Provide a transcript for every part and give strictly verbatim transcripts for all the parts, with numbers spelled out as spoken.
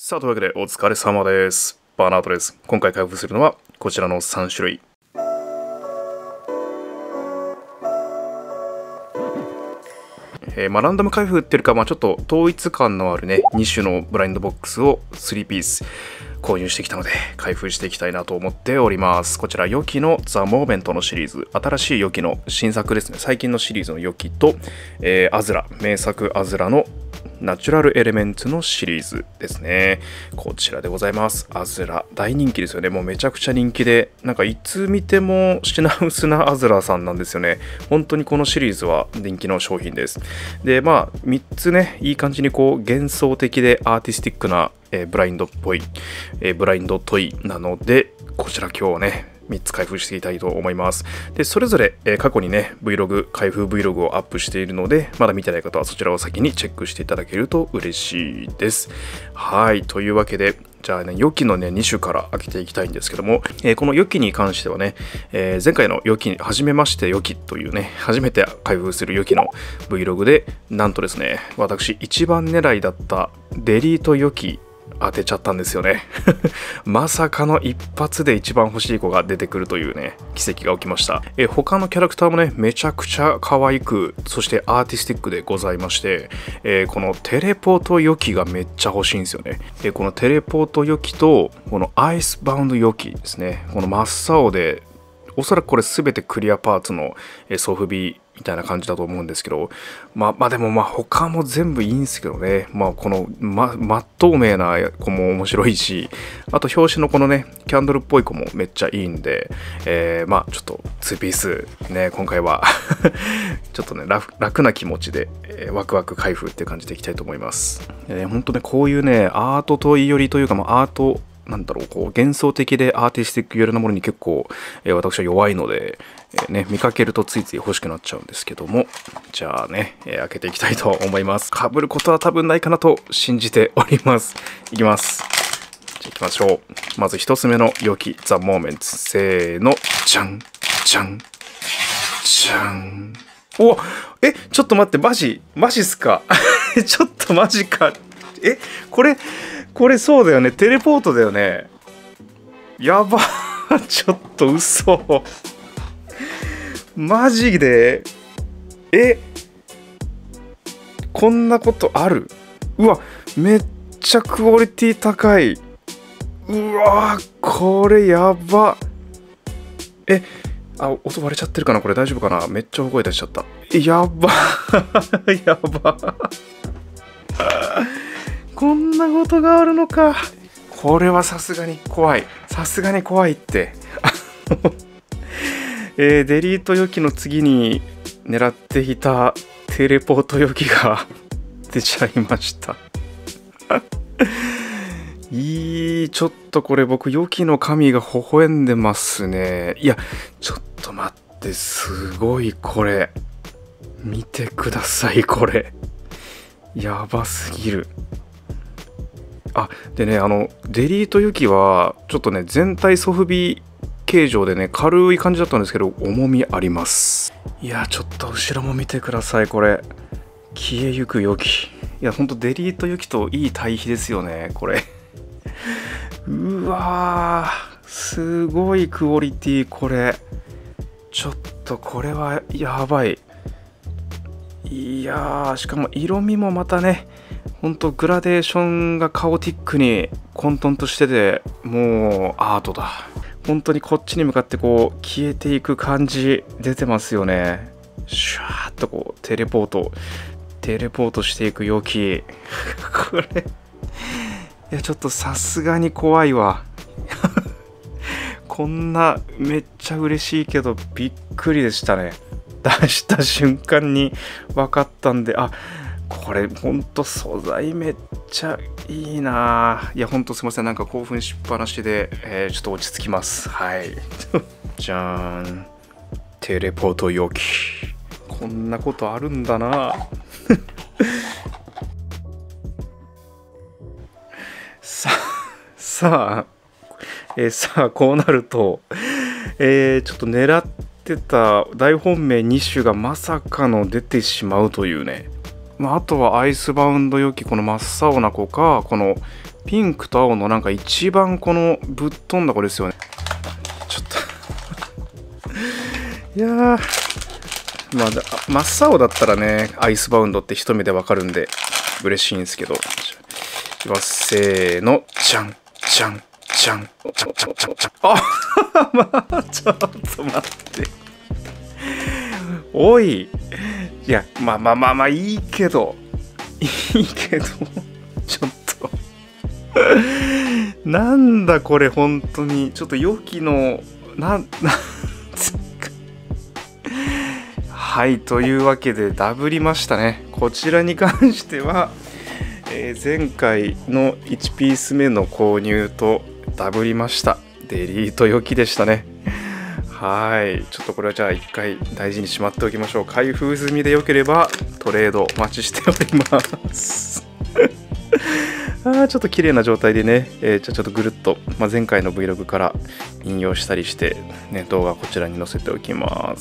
さあ、というわけでお疲れ様です。バーナートです。今回開封するのはこちらのさん種類。えー、まあランダム開封っていうか、まあ、ちょっと統一感のあるね、に種のブラインドボックスをさんピース購入してきたので、開封していきたいなと思っております。こちら、ヨキのザ・モーメントのシリーズ、新しいヨキの新作ですね。最近のシリーズのヨキと、えー、アズラ、名作アズラのナチュラルエレメンツのシリーズですね。こちらでございます。アズラ。大人気ですよね。もうめちゃくちゃ人気で、なんかいつ見ても品薄なアズラさんなんですよね。本当にこのシリーズは人気の商品です。で、まあ、みっつね、いい感じにこう幻想的でアーティスティックな、えー、ブラインドっぽい、えー、ブラインドトイなので、こちら今日はね、みっつ開封していきたいと思います。で、それぞれ、えー、過去にね、Vlog、開封 Vlog をアップしているので、まだ見てない方はそちらを先にチェックしていただけると嬉しいです。はい、というわけで、じゃあね、ヨキのね、に種から開けていきたいんですけども、えー、このヨキに関してはね、えー、前回のヨキ、はじめましてヨキというね、初めて開封するヨキの Vlog で、なんとですね、私一番狙いだったデリートヨキ、当てちゃったんですよねまさかの一発で一番欲しい子が出てくるというね奇跡が起きました。え他のキャラクターもねめちゃくちゃ可愛く、そしてアーティスティックでございまして、えー、このテレポートヨキがめっちゃ欲しいんですよね。でこのテレポートヨキとこのアイスバウンドヨキですね、この真っ青でおそらくこれ全てクリアパーツのソフビみたいな感じだと思うんですけど、まあまあでもまあ他も全部いいんですけどね、まあこのま真っ透明な子も面白いし、あと表紙のこのねキャンドルっぽい子もめっちゃいいんで、えー、まあちょっとにピースね今回はちょっとね 楽, 楽な気持ちで、えー、ワクワク開封っていう感じでいきたいと思います。えー、ほんとねこういうねアートといよりというか、まあ、アートなんだろう、こう幻想的でアーティスティック寄りなものに結構、えー、私は弱いので、えーね、見かけるとついつい欲しくなっちゃうんですけども、じゃあね、えー、開けていきたいと思います。被ることは多分ないかなと信じております。いきます。じゃあいきましょう。まず一つ目のヨキザ・モーメンツ、せーの、じゃんじゃんじゃん。おえちょっと待って、マジマジっすかちょっとマジか。えこれこれそうだよね、テレポートだよね。やばちょっと嘘マジでえこんなことある？うわめっちゃクオリティ高い。うわこれやば。えあ音割れちゃってるかな、これ大丈夫かな。めっちゃ大声出しちゃった。えやばやばこんなことがあるのか。これはさすがに怖い。さすがに怖いって。えー、デリートヨキの次に狙っていたテレポートヨキが出ちゃいましたいい、ちょっとこれ僕ヨキの神が微笑んでますね。いやちょっと待って、すごいこれ見てください。これやばすぎる。あでね、あのデリートユキはちょっとね全体ソフビ形状でね軽い感じだったんですけど重みあります。いやちょっと後ろも見てください。これ消えゆくユキ、いやほんとデリートユキといい対比ですよねこれうわーすごいクオリティ。これちょっとこれはやばい。いやーしかも色味もまたねほんとグラデーションがカオティックに混沌としてて、もうアートだ。本当にこっちに向かってこう消えていく感じ出てますよね。シュワーッとこうテレポートテレポートしていく容器これいやちょっとさすがに怖いわこんなめっちゃ嬉しいけどびっくりでしたね。出した瞬間に分かったんで、あこれほんと素材めっちゃいいな。いやほんとすいません、なんか興奮しっぱなしで、えー、ちょっと落ち着きます。はいじゃーん、テレポート容器。こんなことあるんだなさあさあ、えー、さあこうなると、えー、ちょっと狙ってた大本命に種がまさかの出てしまうというね。まあ、あとはアイスバウンド容器、この真っ青な子かこのピンクと青のなんか一番このぶっ飛んだ子ですよね。ちょっといやー、まあ真っ青だったらねアイスバウンドって一目でわかるんで嬉しいんですけど、いきますせーの、じゃんじゃんじゃんじゃんじゃんじゃんじゃん。あまあちょっと待っておい、いやまあまあまあまあいいけどいいけどちょっとなんだこれ本当にちょっと良きのななんつうかはい、というわけでダブりましたね。こちらに関しては、えー、前回のいちピース目の購入とダブりました。デリート良きでしたね。はい、ちょっとこれはじゃあ一回大事にしまっておきましょう。開封済みで良ければトレードお待ちしておりますあーちょっと綺麗な状態でね、えー、じゃあちょっとぐるっと、まあ、前回の Vlog から引用したりして、ね、動画こちらに載せておきます。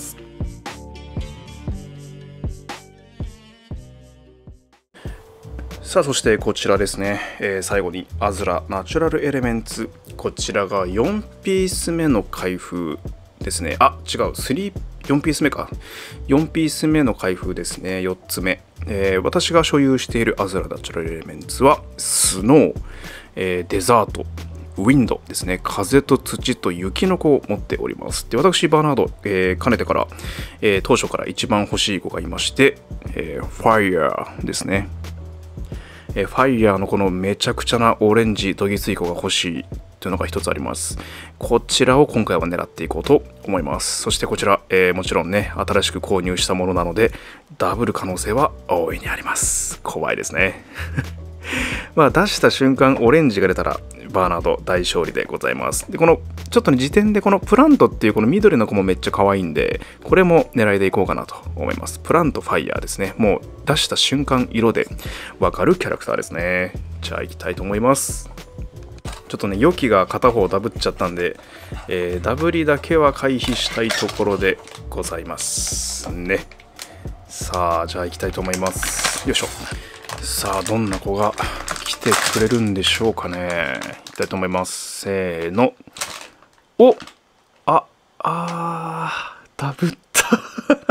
さあそしてこちらですね、えー、最後にアズラナチュラルエレメンツ、こちらがよんピース目の開封ですね。あ、違う、さん、よんピース目か。よんピース目の開封ですね。よっつめ。えー、私が所有しているアズラナチュラルエレメンツは、スノー、えー、デザート、ウィンドですね。風と土と雪の子を持っております。で、私、バーナード、えー、かねてから、えー、当初から一番欲しい子がいまして、えー、ファイヤーですね。えー、ファイヤーのこのめちゃくちゃなオレンジどぎつい子が欲しいというのが一つあります。こちらを今回は狙っていこうと思います。そしてこちら、えー、もちろんね、新しく購入したものなので、ダブル可能性は大いにあります。怖いですね。まあ出した瞬間、オレンジが出たら、バーナード大勝利でございます。で、この、ちょっとね、時点でこのプラントっていうこの緑の子もめっちゃ可愛いんで、これも狙いでいこうかなと思います。プラントファイヤーですね。もう出した瞬間、色でわかるキャラクターですね。じゃあ行きたいと思います。ちょっとね、予期が片方ダブっちゃったんで、えー、ダブりだけは回避したいところでございますね。さあ、じゃあ行きたいと思います。よいしょ。さあ、どんな子が来てくれるんでしょうかね。行きたいと思います。せーの。おあ、あー、ダブった。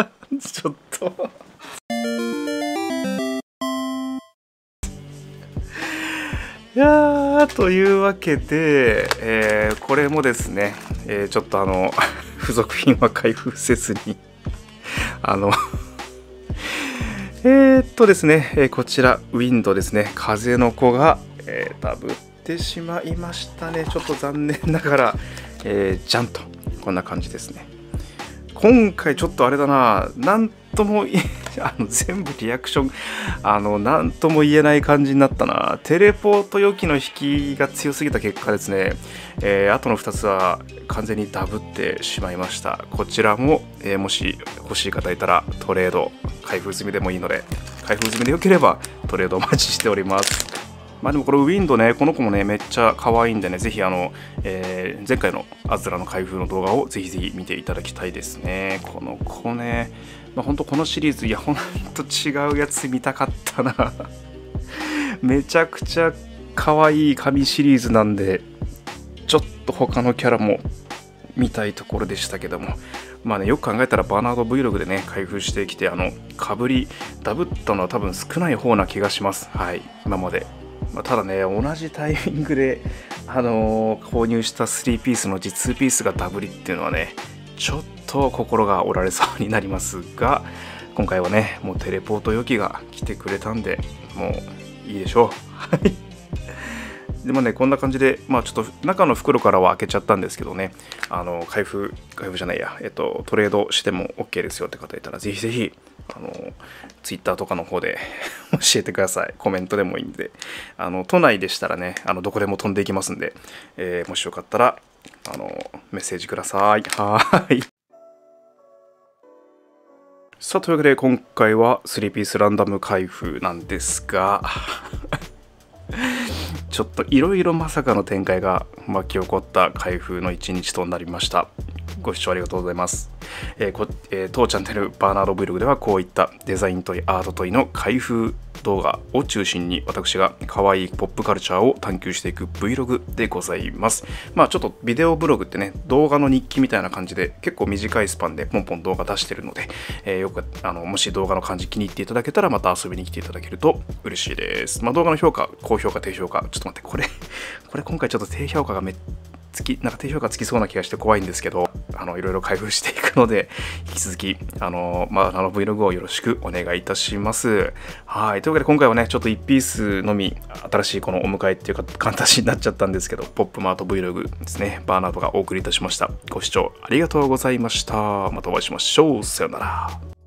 ちょっと。いやー、というわけで、えー、これもですね、えー、ちょっとあの、付属品は開封せずに、あの、えーっとですね、えー、こちら、ウィンドですね、風の子が、えー、ダブってしまいましたね。ちょっと残念ながら、えー、じゃんと、こんな感じですね。今回ちょっとあれだな、なんともあの全部リアクション、あのなんとも言えない感じになったな。テレポート予期の引きが強すぎた結果ですね、えー、あとのふたつは完全にダブってしまいました。こちらも、えー、もし欲しい方いたらトレード開封済みでもいいので、開封済みでよければトレードお待ちしております。まあでもこれウィンドね、この子もねめっちゃ可愛いんでね、ぜひあの、えー、前回のアズラの開封の動画をぜひぜひ見ていただきたいですね。この子ね、まあ、ほんとこのシリーズ、いやほんと違うやつ見たかったな。めちゃくちゃ可愛い神シリーズなんで、ちょっと他のキャラも見たいところでしたけども、まあね、よく考えたらバーナード Vlog でね開封してきて、あのかぶりダブったのは多分少ない方な気がします。はい、今まで。まあ、ただね、同じタイミングで、あのー、購入したスリーピースの実にピースがダブりっていうのはね、ちょっと心が折られそうになりますが、今回はね、もうテレポート予期が来てくれたんで、もういいでしょう。はい。でもね、こんな感じで、まあちょっと中の袋からは開けちゃったんですけどね、あの、開封、開封じゃないや、えっと、トレードしても OK ですよって方いたら、ぜひぜひ、あの、ツイッターとかの方で教えてください。コメントでもいいんで、あの、都内でしたらね、あの、どこでも飛んでいきますんで、えー、もしよかったら、あの、メッセージください。はーい。さあ、というわけで、今回はスリーピースランダム開封なんですが、ちょっといろいろまさかの展開が巻き起こった開封の一日となりました。ご視聴ありがとうございます。えーこえー、当チャンネルバーナード Vlog ではこういったデザイントイ、アートトイの開封動画を中心に私が可愛いポップカルチャーを探求していく Vlog でございます。まあちょっとビデオブログってね、動画の日記みたいな感じで結構短いスパンでポンポン動画出してるので、えー、よくあのもし動画の感じ気に入っていただけたらまた遊びに来ていただけると嬉しいです。まあ動画の評価、高評価、低評価、ちょっと待って、これ、これ今回ちょっと低評価がめっつき、なんか低評価つきそうな気がして怖いんですけど、あのいろいろ開封していくので、引き続き、あの、まあ、あの Vlog をよろしくお願いいたします。はい。というわけで今回はね、ちょっといちピースのみ、新しいこのお迎えっていうか、簡単になっちゃったんですけど、ポップマート Vlog ですね、バーナードがお送りいたしました。ご視聴ありがとうございました。またお会いしましょう。さよなら。